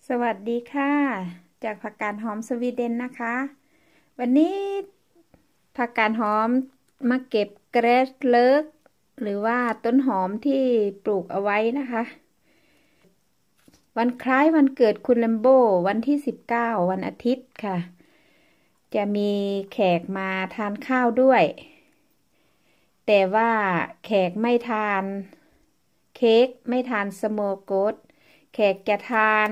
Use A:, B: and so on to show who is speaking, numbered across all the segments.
A: สวัสดีค่ะจากผักกาดหอมสวีเดนนะคะ วันนี้ผักกาดหอมมาเก็บเกรสเลิกหรือว่าต้นหอมที่ปลูกเอาไว้นะคะ วันคล้ายวันเกิดคุณแลมโบวันที่19วันอาทิตย์ค่ะ จะมีแขกมาทานข้าวด้วย แต่ว่าแขกไม่ทานเค้กไม่ทานสโมโกสแขกจะทาน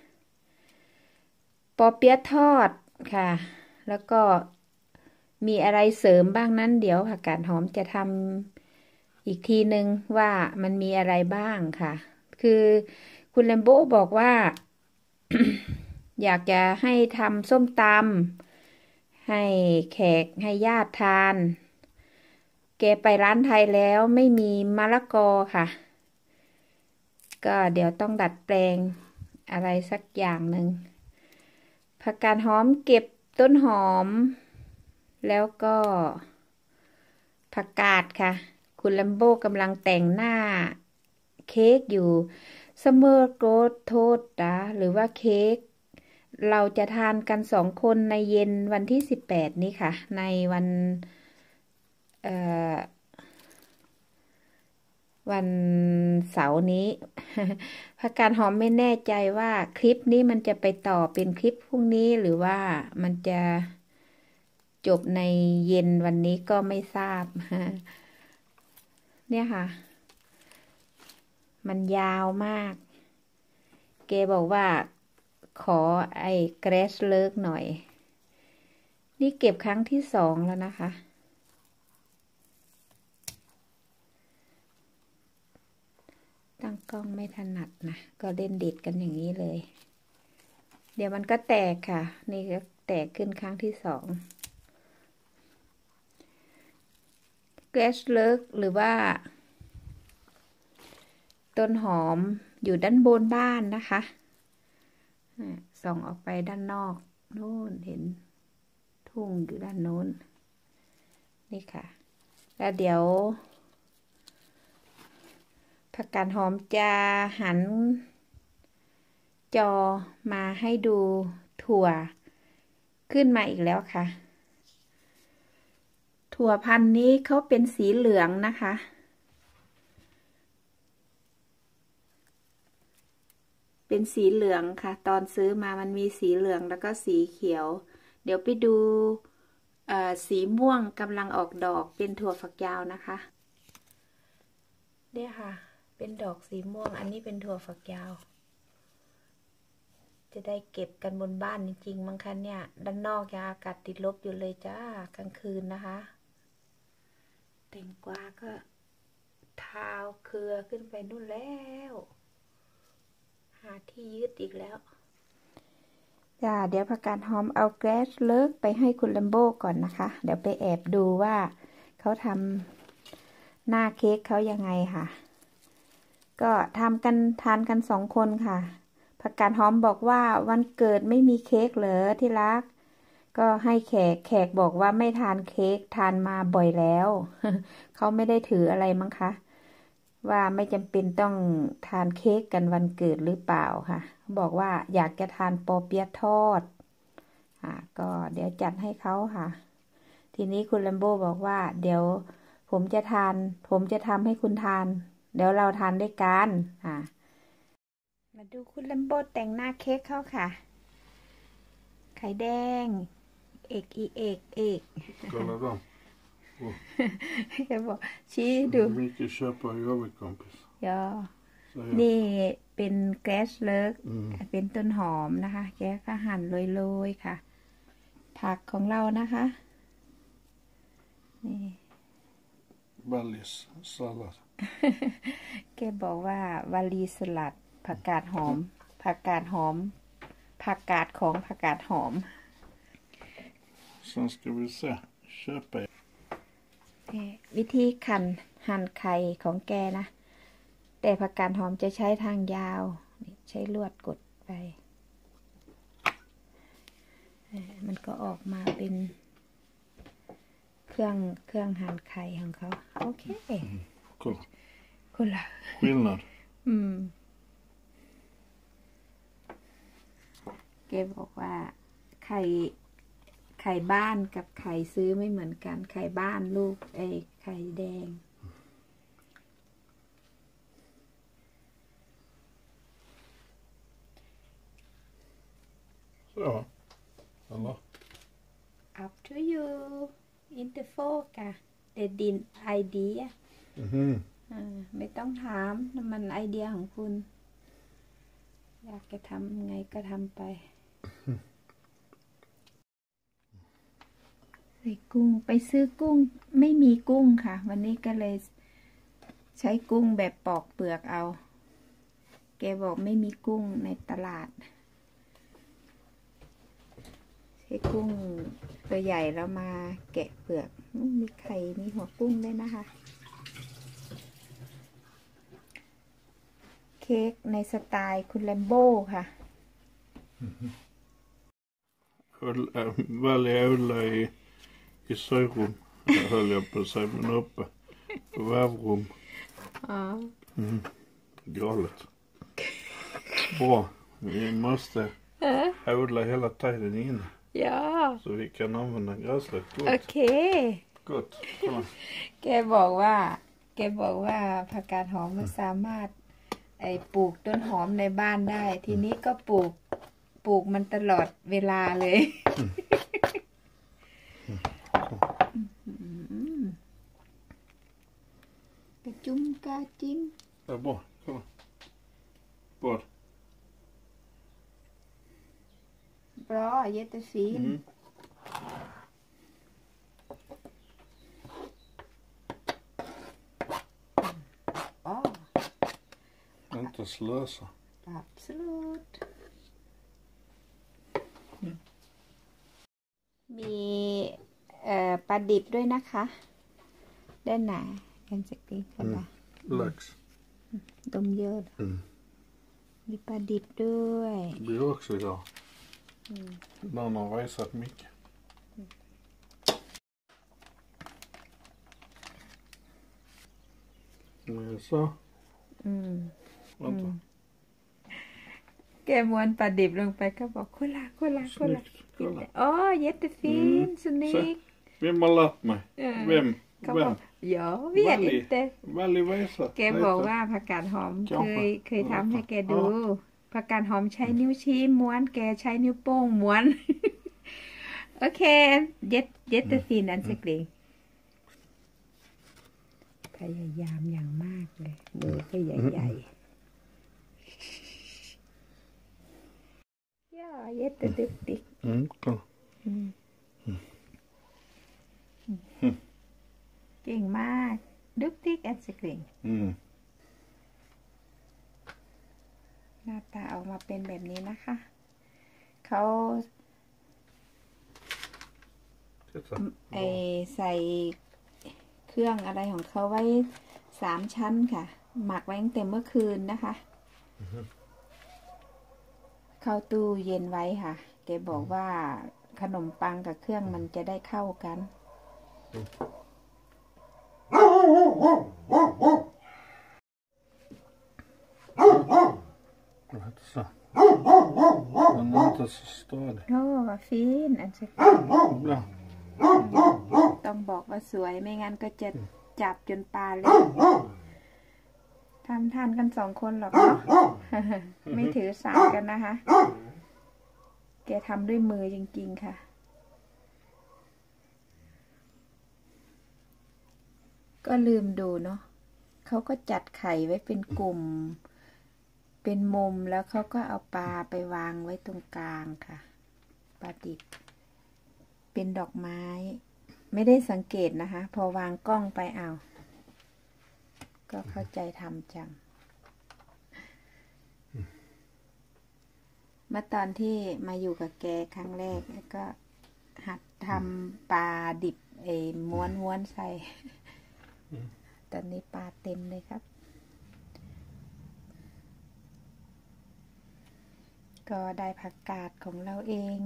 A: ปอเปี๊ยะทอดค่ะ แล้วก็มีอะไรเสริมบ้างนั้นเดี๋ยวผักกาดหอมจะทำอีกทีนึงว่ามันมีอะไรบ้างค่ะ คือคุณแลมโบ้บอกว่า อยากจะให้ทำส้มตำให้แขกให้ญาติทานแกไปร้านไทยแล้วไม่มีมะละกอค่ะ ก็เดี๋ยวต้องดัดแปลงอะไรสักอย่างหนึ่งผักกาดหอมเก็บต้นหอมแล้วก็ผักกาดค่ะคุณแลมโบ้กำลังแต่งหน้าเค้กอยู่ซัมเมอร์โกรทโทษนะหรือว่าเค้กเราจะทานกัน2 คนในเย็นวันที่18นี้ค่ะในวันเสาร์นี้ ผักกาดหอมไม่แน่ใจว่าคลิปนี้มันจะไปต่อเป็นคลิปพรุ่งนี้หรือว่ามันจะจบในเย็นวันนี้ก็ไม่ทราบ เนี่ยค่ะมันยาวมากเกบอกว่าขอไอ้เกรสเลิกหน่อยนี่เก็บครั้งที่2แล้วนะคะตั้งกล้องไม่ถนัดนะก็เล่นดิดกันอย่างนี้เลยเดี๋ยวมันก็แตกค่ะนี่ก็แตกขึ้นครั้งที่2เกรสเลิกหรือว่าต้นหอมอยู่ด้านบนบ้านนะคะส่องออกไปด้านนอกโน่นเห็นทุ่งอยู่ด้านโน้นนี่ค่ะแล้วเดี๋ยวผักกาดหอมจะหันจอมาให้ดูถั่วขึ้นมาอีกแล้วค่ะถั่วพันธุ์นี้เขาเป็นสีเหลืองนะคะเป็นสีเหลืองค่ะตอนซื้อมามันมีสีเหลืองแล้วก็สีเขียวเดี๋ยวไปดูสีม่วงกำลังออกดอกเป็นถั่วฝักยาวนะคะเนี่ยค่ะเป็นดอกสีม่วงอันนี้เป็นถั่วฝักยาวจะได้เก็บกันบนบ้านจริงๆมั้งคะเนี่ยด้านนอกยังอากาศติดลบอยู่เลยจ้ากลางคืนนะคะแตงกวาก็เท้าเครือขึ้นไปนู่นแล้วหาที่ยึดอีกแล้วจ้าเดี๋ยวผักกาดหอมเอาแกสเลิกไปให้คุณแลมโบ้ก่อนนะคะเดี๋ยวไปแอบดูว่าเขาทำหน้าเค้กเขายังไงค่ะก็ทำกันทานกัน2 คนค่ะผักกาดหอมบอกว่าวันเกิดไม่มีเค้กเหรอที่รักก็ให้แขกบอกว่าไม่ทานเค้กทานมาบ่อยแล้ว เขาไม่ได้ถืออะไรมั้งคะว่าไม่จำเป็นต้องทานเค้กกันวันเกิดหรือเปล่าค่ะบอกว่าอยากจะทานปอเปี๊ยะทอดก็เดี๋ยวจัดให้เขาค่ะทีนี้คุณแลมโบ้บอกว่าเดี๋ยวผมจะทำให้คุณทานเดี๋ยวเราทานด้วยกันมาดูคุณแลมโบ้แต่งหน้าเค้กเขาค่ะไข่แดงเอก
B: Kolla dem. Oh.
A: แกบอกชี้ดู
B: Mycket köpa över kompis.
A: นี่เป็นแกสเลิกเป็นต้นหอมนะคะแกก็หั่นโรยๆค่ะผักของเรานะคะนี่
B: Wallis sallad.
A: แกบอกว่าวาลีสลัดผักกาดหอมผักกาดของผักกาดหอม
B: Sen ska vi se. Köpa.
A: วิธีหั่นไข่ของแกนะแต่ผักกาดหอมจะใช้ทางยาวใช้ลวดกดไปมันก็ออกมาเป็นเครื่องหั่นไข่ของเขาโอเคคนละ
B: Skillnad.
A: แกบอกว่าไข่บ้านกับไข่ซื้อไม่เหมือนกัน ไข่บ้านลูกไข่แดง
B: Så. Eller?
A: Up to you in the focus the din idea ไม่ต้องถามมันไอเดียของคุณ อยากจะทำไงก็ทำไป ใส่กุ้งไปซื้อกุ้งไม่มีกุ้งค่ะ วันนี้ก็เลยใช้กุ้งแบบปอกเปลือกเอา แกบอกไม่มีกุ้งในตลาด ใช้กุ้งตัวใหญ่แล้วมาแกะเปลือกมีไข่มีหัวกุ้งด้วยนะคะ เค้กในสไตล์คุณแลมโบ้ค่ะ
B: Välja Ulla i sojrum, höll jag på att säga, men uppe på vävrum.
A: Ja.
B: Galet. Bra. Vi måste odla hela tiden in.
A: Ja.
B: Så vi kan använda gräslök. Gott.
A: Okej.
B: Gott. Kolla.
A: แกบอกว่าผักกาดหอมมันสามารถปลูกต้นหอมในบ้านได้ ทีนี้ก็ปลูกมันตลอดเวลาเลยกระจุ้มกระจิ้ม
B: Det är bra. Kolla. Bra.
A: Bra, jättefin.
B: Inte slösa.
A: Absolut. มีปลาดิบด้วยนะคะด้านไหนกันสักทีกันละ
B: Lax.
A: ดมเยอะมีปลาดิบด้วย
B: Det blir också idag. Den har rejsat mycket. Så. Vänta.
A: แกม้วนปลาดิบลงไปก็บอกคุละ
B: Snyggt. Kolla.
A: อ๋อเย็ดฟินสนิก
B: Vem har lärt mig? Vem?
A: เขาบอก
B: Vem?
A: เดี๋ยวเวียดอินเตอร์
B: Välj Vesa.
A: แกบอกว่าผักกาดหอมเคยทำให้แกดูผักกาดหอมใช้นิ้วชี้ม้วนแกใช้นิ้วโป้งม้วน โอเคเย็ดฟินอันสักเล็กพยายามอย่างมากเลยมือก็ใหญ่ๆย่าเย็ดดึกดิก
B: Kolla.
A: เก่งมากดึกดิกอันสักเล็กหน้าตาออกมาเป็นแบบนี้นะคะเขาใส่เครื่องอะไรของเขาไว้3 ชั้นค่ะหมักไว้ตั้งแต่เมื่อคืนนะคะเข้าตู้เย็นไว้ค่ะแกบอกว่าขนมปังกับเครื่องมันจะได้เข้ากัน
B: Så. Den är inte så stadig.
A: โอ้ฟินอันสัก
B: Bra.
A: ต้องบอกว่าสวยไม่งั้นก็จะจับจนปลาเล็กทำทานกัน2 คนหรอกเนาะ ไม่ถือสากันนะคะ แกทำด้วยมือจริงๆค่ะ ก็ลืมดูเนาะเขาก็จัดไข่ไว้เป็นกลุ่ม เป็นมุมแล้วเขาก็เอาปลาไปวางไว้ตรงกลางค่ะปลาดิบเป็นดอกไม้ ไม่ได้สังเกตนะคะ พอวางกล้องไปเอาก็เข้าใจทำจัง เมื่อตอนที่มาอยู่กับแกครั้งแรกก็หัดทำปลาดิบม้วนใส่ ตอนนี้ปลาเต็มเลยครับ ก็ได้ผักกาดของเราเอง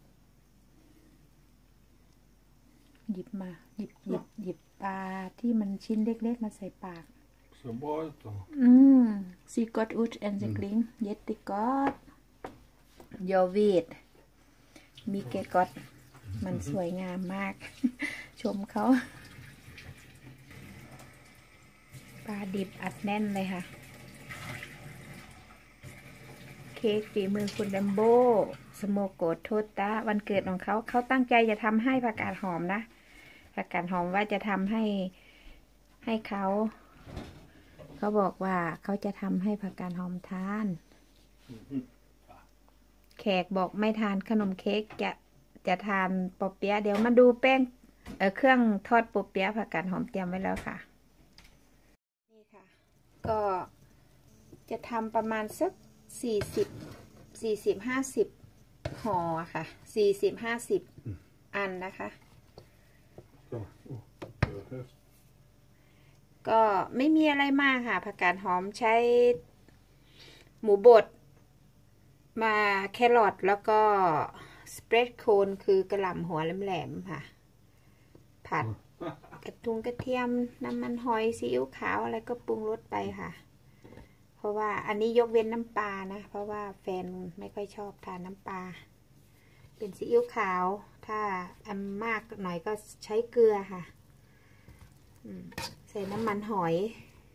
A: หยิบมาหยิบปลาที่มันชิ้นเล็กๆมาใส่ปาก
B: Så bra ut då.
A: Sie gott ut en sekling jättegott ยอวีดมีเกกอดมันสวยงามมาก ชมเขาปลาดิบอัดแน่นเลยค่ะเค้กฝีมือคุณดัมโบสโมโกโทตะวันเกิดของเขาตั้งใจจะทำให้ผักกาดหอมนะผักกาดหอมว่าจะทำให้เขาบอกว่าเขาจะทำให้ผักกาดหอมทานแขกบอกไม่ทานขนมเค้กจะทานปอเปี๊ยะเดี๋ยวมาดูแป้งเครื่องทอดปอเปี๊ยะผักกาดหอมเตรียมไว้แล้วค่ะนี่ค่ะก็จะทำประมาณสัก40-50ห่อค่ะ40-50อันนะคะก็ไม่มีอะไรมากค่ะผักกาดหอมใช้หมูบดมาแครอทแล้วก็สเปรดโคนคือกระหล่ำหัวแหลมๆค่ะผัดกระเทียมน้ำมันหอยซีอิ๊วขาวอะไรก็ปรุงรสไปค่ะเพราะว่าอันนี้ยกเว้นน้ำปลานะเพราะว่าแฟนไม่ค่อยชอบทานน้ำปลาเป็นซีอิ๊วขาวถ้าอันมากหน่อยก็ใช้เกลือค่ะใส่น้ำมันหอย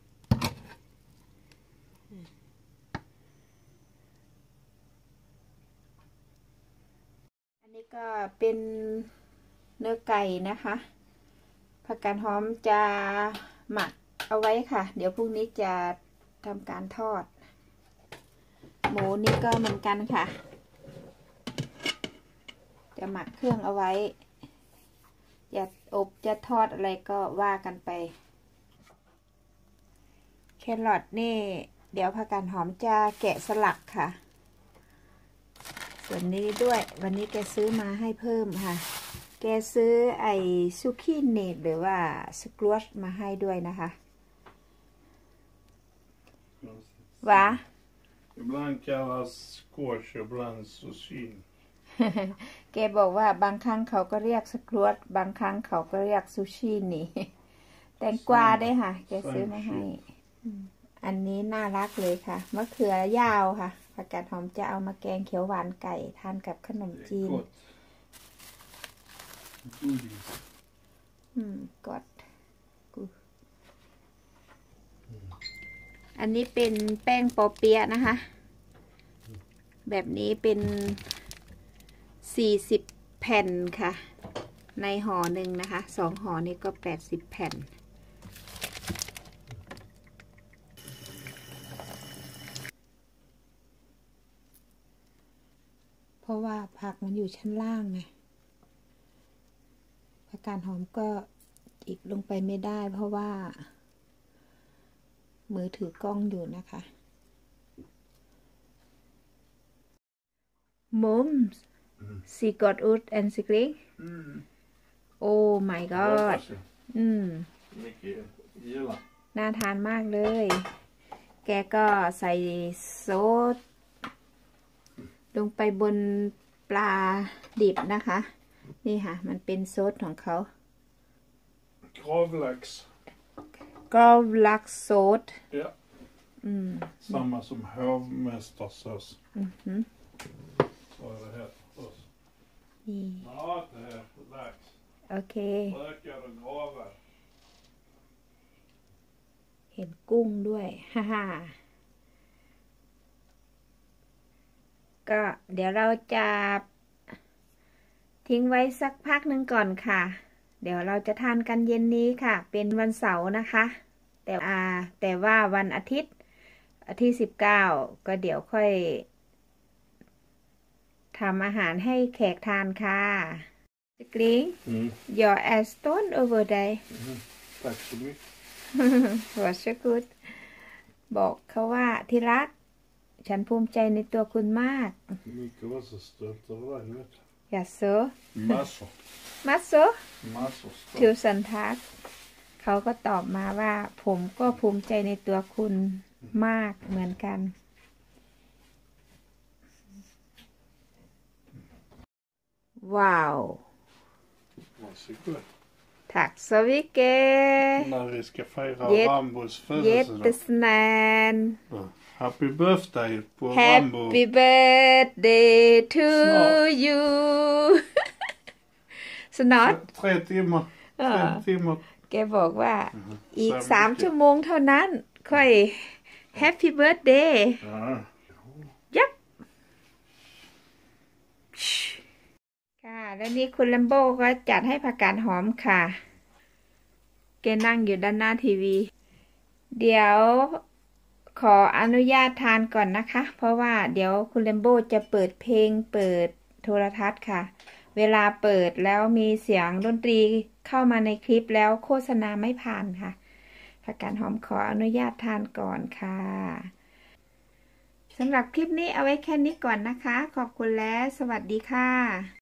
A: อันนี้ก็เป็นเนื้อไก่นะคะผักกาดหอมจะหมักเอาไว้ค่ะเดี๋ยวพรุ่งนี้จะทำการทอดหมูนี่ก็เหมือนกันค่ะจะหมักเครื่องเอาไว้จะอบจะทอดอะไรก็ว่ากันไปแครอทนี่เดี๋ยวผักกาดหอมจะแกะสลักค่ะส่วนนี้ด้วยวันนี้แกซื้อมาให้เพิ่มค่ะแกซื้อไอ้ซูกิเนตหรือว่าสครัชมาให้ด้วยนะคะว่า
B: Ibland kallas squash, ibland zucchini.
A: แกบอกว่าบางครั้งเขาก็เรียกสครัชบางครั้งเขาก็เรียกซูชินี่แตงกวาได้ค่ะแกซื้อมาให้อันนี้น่ารักเลยค่ะมะเขือยาวค่ะผักกาดหอมจะเอามาแกงเขียวหวานไก่ทานกับขนมจีนกดอันนี้เป็นแป้งปอเปี๊ยะนะคะแบบนี้เป็น40แผ่นค่ะในห่อหนึ่งนะคะ2ห่อนี้ก็80แผ่นเพราะว่าผักมันอยู่ชั้นล่างไงผักกาดหอมก็จิกลงไปไม่ได้เพราะว่ามือถือกล้องอยู่นะคะ Mums sie got ut and sie kling oh my god น่าทานมากเลยแกก็ใส่โซสลงไปบนปลาดิบนะคะนี่ค่ะมันเป็นโซสของเขาGravlaxsås.
B: Ja. Samma som hovmästarsås. Så är det här förstås. Ja, det här lax.
A: Okej.
B: Rökar och gravar.
A: เห็นกุ้งด้วยฮ่าก็เดี๋ยวเราจะทิ้งไว้สักพักหนึ่งก่อนค่ะเดี๋ยวเราจะทานกันเย็นนี้ค่ะเป็นวันเสาร์นะคะแต่ว่าวันอาทิตย์ที่19ก็เดี๋ยวค่อยทำอาหารให้แขกทานค่ะกริงyour Aston over there
B: Tack så mycket
A: varsågod บอกเขาว่าที่รักฉันภูมิใจในตัวคุณมาก
B: Mycket var så stolt över dig, vet du.
A: Jaså?
B: Massor.
A: ทิวสันทักเขาก็ตอบมาว่าผมก็ภูมิใจในตัวคุณมากเหมือนกันว้าว
B: Varsågod.
A: Tack så mycket.
B: När vi ska fira Rambos födelsedag.
A: Jättesnäll.
B: Happy birthday på Rambo.
A: Happy birthday to
B: Snart.
A: you สนอต
B: 3 timmar. 3 timmar.
A: แกบอกว่าอีก
B: สาม
A: 3 ชั่วโมงเท่านั้น ค่อย Happy birthday
B: Ja.
A: ยับค่ะแล้วนี่คุณแลมโบ้ก็จัดให้ผักกาดหอมค่ะแกนั่งอยู่ด้านหน้าทีวีเดี๋ยวขออนุญาตทานก่อนนะคะเพราะว่าเดี๋ยวคุณแลมโบ้จะเปิดเพลงเปิดโทรทัศน์ค่ะเวลาเปิดแล้วมีเสียงดนตรีเข้ามาในคลิปแล้วโฆษณาไม่ผ่านค่ะผักกาดหอมขออนุญาตทานก่อนค่ะสำหรับคลิปนี้เอาไว้แค่นี้ก่อนนะคะขอบคุณและสวัสดีค่ะ